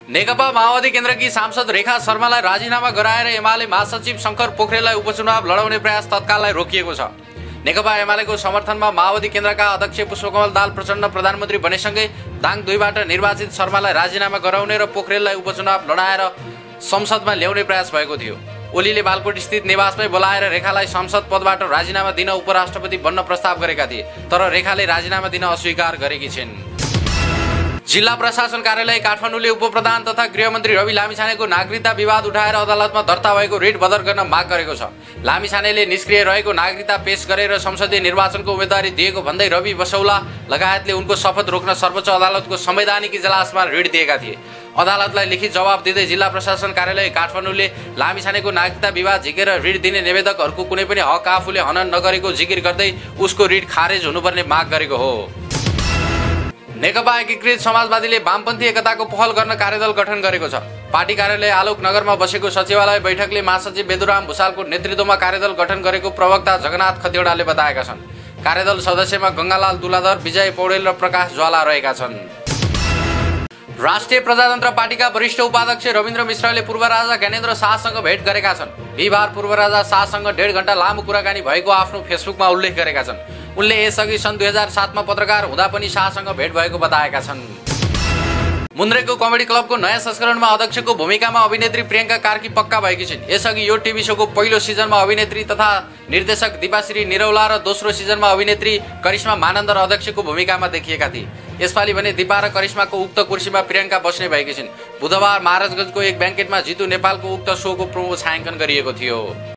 नेकपा माओवादी केन्द्रकी सांसद रेखा शर्मालाई राजीनामा गराएर एमाले महासचिव शंकर पोखरेललाई उपचुनाव लडाउने प्रयास तत्कालै रोकिएको छ। नेकपा एमालेको समर्थनमा माओवादी केन्द्रका अध्यक्ष पुष्पकमल दाहाल प्रचण्ड प्रधानमन्त्री बनेसँगै दाङ 2 बाट निर्वाचित शर्मालाई राजीनामा गराउने र पोखरेललाई उपचुनाव लडाएर संसदमा ल्याउने प्रयास भएको थियो। ओलीले बालकोट स्थित निवासमै बोलाएर रेखालाई संसद पदबाट राजीनामा दिन उपराष्ट्रपति बन्न प्रस्ताव गरेका थिए, तर रेखाले राजीनामा दिन अस्वीकार गरेकी छिन्। जिल्ला प्रशासन कार्यालय काठमाडौँले उपप्रधान तथा गृहमन्त्री रवि लामिछानेको नागरिकता विवाद उठाएर अदालतमा दर्ता भएको रिट बदर गर्न माग गरेको छ। लामिछानेले निष्क्रिय रहेको नागरिकता पेश गरेर संसदीय निर्वाचनको उम्मेदवारी दिएको भन्दै रवि बसौला लगायतले उनको शपथ रोक्न सर्वोच्च अदालतको संवैधानिक इजलासमा रिट दिएका थिए। अदालतलाई लिखित जवाब दिँदै जिल्ला प्रशासन कार्यालय काठमाडौँले लामिछानेको नागरिकता विवाद झिकेर रिट दिने निवेदकहरूको कुनै पनि हक आफूले हनन नगरेको जिकिर गर्दै उसको रिट खारेज हुनुपर्ने माग गरेको हो। नेकपा एकीकृत समाजवादीले वामपन्थी एकताको पहल गर्न कार्यदल गठन गरेको छ। पार्टी कार्यालय आलोक नगरमा बसेको सचिवालय बैठकले महासचिव बेदुराम भुसालको नेतृत्वमा कार्यदल गठन गरेको प्रवक्ता जगन्नाथ खतिवडाले बताएका छन्। कार्यदल सदस्यमा गंगालाल दुलाधर, विजय पौडेल र प्रकाश ज्वाला रहेका छन्। राष्ट्रिय प्रजातन्त्र पार्टीका वरिष्ठ उपाध्यक्ष रविन्द्र मिश्रले पूर्व राजा ज्ञानेन्द्र शाहसँग भेट गरेका छन्। बिहिबार पूर्व राजा शाहसँग 1.5 घण्टा लामो कुराकानी भएको आफ्नो फेसबुकमा उल्लेख गरेका छन्। उनले यसअघि सन् 2007 मा पत्रकार हुँदा पनि शाहसँग भेट भएको बताएका छन्। मुन्द्रेको कमेडी क्लबको नयाँ संस्करणमा अध्यक्षको भूमिकामा अभिनेत्री प्रियङ्का कार्की पक्का भएकी छिन्। यसअघि यो टिभी शोको पहिलो सिजनमा अभिनेत्री तथा निर्देशक दीपाश्री निरौला र दोस्रो सिजनमा अभिनेत्री करिश्मा मानन्दर अध्यक्षको भूमिकामा देखिएका थिए। यसपालि भने दीपा र करिश्माको उक्त कुर्सीमा प्रियङ्का बस्ने भएकी छिन्। बुधबार महाराजगञ्जको एक ब्याङ्केटमा जितु नेपालको उक्त शोको प्रोमो छायाङ्कन गरिएको थियो।